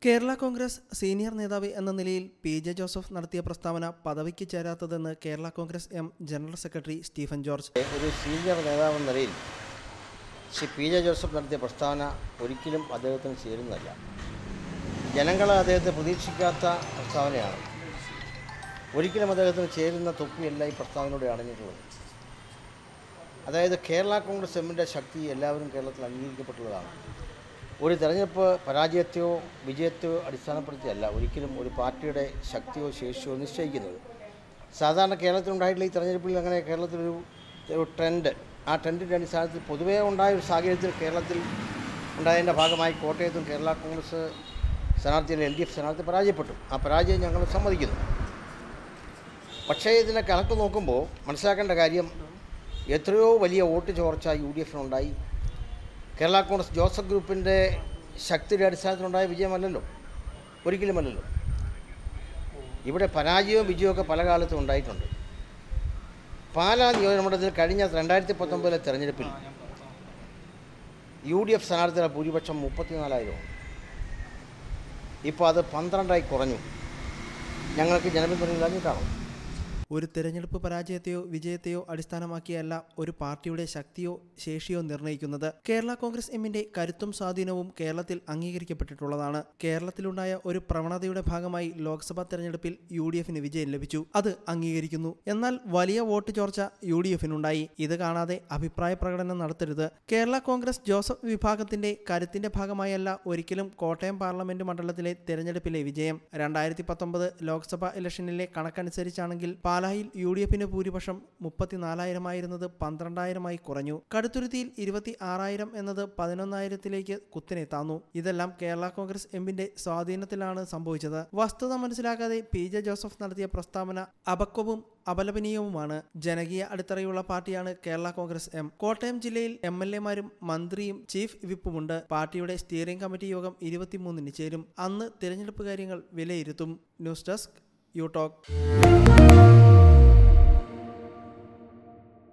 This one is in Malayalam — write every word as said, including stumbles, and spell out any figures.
കേരള കോൺഗ്രസ് സീനിയർ നേതാവ് എന്ന നിലയിൽ പി ജെ ജോസഫ് നടത്തിയ പ്രസ്താവന പദവിക്ക് ചേരാത്തതെന്ന് Kerala Congress M general secretary Stephen George. ഒരു സീനിയർ നേതാവ് എന്ന നിലയിൽ ശ്രീ പി ജെ ജോസഫ് നടത്തിയ പ്രസ്താവന ഒരിക്കലും അദ്ദേഹത്തിന് ചേരുന്നതല്ല. ജനങ്ങൾ അദ്ദേഹത്തെ പ്രതീക്ഷിക്കാത്ത പ്രസ്താവനയാണ്. ഒരിക്കലും അദ്ദേഹത്തിന് ചേരുന്ന തൊപ്പിയല്ല ഈ പ്രസ്താവനയോടെ അടഞ്ഞിട്ടുള്ളത്. അതായത് കേരള കോൺഗ്രസ് എമ്മിൻ്റെ ശക്തി എല്ലാവരും കേരളത്തിൽ അംഗീകരിക്കപ്പെട്ടുള്ളതാണ്. ഒരു തെരഞ്ഞെടുപ്പ് പരാജയത്തെയോ വിജയത്തെയോ അടിസ്ഥാനപ്പെടുത്തിയല്ല ഒരിക്കലും ഒരു പാർട്ടിയുടെ ശക്തിയോ ശേഷിയോ നിശ്ചയിക്കുന്നത്. സാധാരണ കേരളത്തിലുണ്ടായിട്ടുള്ള ഈ തെരഞ്ഞെടുപ്പിൽ അങ്ങനെ കേരളത്തിലൊരു ഒരു ട്രെൻഡ്, ആ ട്രെൻഡിൻ്റെ അടിസ്ഥാനത്തിൽ പൊതുവേ ഉണ്ടായ ഒരു സാഹചര്യത്തിൽ കേരളത്തിൽ ഉണ്ടായതിൻ്റെ ഭാഗമായി കോട്ടയത്തും കേരള കോൺഗ്രസ് സ്ഥാനാർത്ഥിയുടെ എൽ ഡി എഫ് സ്ഥാനാർത്ഥി പരാജയപ്പെട്ടു. ആ പരാജയം ഞങ്ങൾ സമ്മതിക്കുന്നു. പക്ഷേ ഇതിനെ കണക്ക് നോക്കുമ്പോൾ മനസ്സിലാക്കേണ്ട കാര്യം, എത്രയോ വലിയ വോട്ട് ചോർച്ച യു ഡി എഫിനുണ്ടായി. കേരള കോൺഗ്രസ് ജോസഫ് ഗ്രൂപ്പിൻ്റെ ശക്തിയുടെ അടിസ്ഥാനത്തിലുണ്ടായ വിജയമല്ലല്ലോ, ഒരിക്കലുമല്ലല്ലോ. ഇവിടെ പരാജയവും വിജയമൊക്കെ പല കാലത്തും ഉണ്ടായിട്ടുണ്ട്. പാലാ നിയോജകമണ്ഡലത്തിൽ കഴിഞ്ഞ രണ്ടായിരത്തി പത്തൊമ്പതിലെ തെരഞ്ഞെടുപ്പിൽ യു ഡി എഫ് സ്ഥാനാർത്ഥിയുടെ ഭൂരിപക്ഷം മുപ്പത്തിനാലായിരമാണ്. ഇപ്പോൾ അത് പന്ത്രണ്ടായി കുറഞ്ഞു. ഞങ്ങൾക്ക് ജനപിന്തുണ ഇല്ലാഞ്ഞിട്ടാണോ? ഒരു തെരഞ്ഞെടുപ്പ് പരാജയത്തെയോ വിജയത്തെയോ അടിസ്ഥാനമാക്കിയല്ല ഒരു പാർട്ടിയുടെ ശക്തിയോ ശേഷിയോ നിർണ്ണയിക്കുന്നത്. കേരള കോൺഗ്രസ് എമ്മിന്റെ കരുത്തും സ്വാധീനവും കേരളത്തിൽ അംഗീകരിക്കപ്പെട്ടിട്ടുള്ളതാണ്. കേരളത്തിലുണ്ടായ ഒരു പ്രവണതയുടെ ഭാഗമായി ലോക്സഭാ തെരഞ്ഞെടുപ്പിൽ യു ഡി എഫിന് വിജയം ലഭിച്ചു. അത് അംഗീകരിക്കുന്നു. എന്നാൽ വലിയ വോട്ട് ചോർച്ച യു ഡി എഫിനുണ്ടായി. ഇത് കാണാതെ അഭിപ്രായ പ്രകടനം നടത്തരുത്. കേരള കോൺഗ്രസ് ജോസഫ് വിഭാഗത്തിന്റെ കരുത്തിന്റെ ഭാഗമായല്ല ഒരിക്കലും കോട്ടയം പാർലമെന്റ് മണ്ഡലത്തിലെ തെരഞ്ഞെടുപ്പിലെ വിജയം. രണ്ടായിരത്തി പത്തൊമ്പത് ലോക്സഭാ ഇലക്ഷനിലെ കണക്കനുസരിച്ചാണെങ്കിൽ പാലായിൽ യു ഡി എഫിന്റെ ഭൂരിപക്ഷം മുപ്പത്തിനാലായിരമായിരുന്നത് പന്ത്രണ്ടായിരമായി കുറഞ്ഞു. കടുത്തുരുത്തിയിൽ ഇരുപത്തി ആറായിരം എന്നത് പതിനൊന്നായിരത്തിലേക്ക് കുത്തിനെ താന്നു. ഇതെല്ലാം കേരള കോൺഗ്രസ് എമ്മിന്റെ സ്വാധീനത്തിലാണ് സംഭവിച്ചത്. വസ്തുത മനസ്സിലാക്കാതെ പി ജെ ജോസഫ് നടത്തിയ പ്രസ്താവന അപക്വവും അപലപനീയവുമാണ്. ജനകീയ അടിത്തറയുള്ള പാർട്ടിയാണ് കേരള കോൺഗ്രസ് എം. കോട്ടയം ജില്ലയിൽ എം എൽ എമാരും മന്ത്രിയും ചീഫ് വിപ്പുമുണ്ട്. പാർട്ടിയുടെ സ്റ്റിയറിംഗ് കമ്മിറ്റി യോഗം ഇരുപത്തിമൂന്നിന് ചേരും. അന്ന് തിരഞ്ഞെടുപ്പ് കാര്യങ്ങൾ വിലയിരുത്തും. News desk you talk.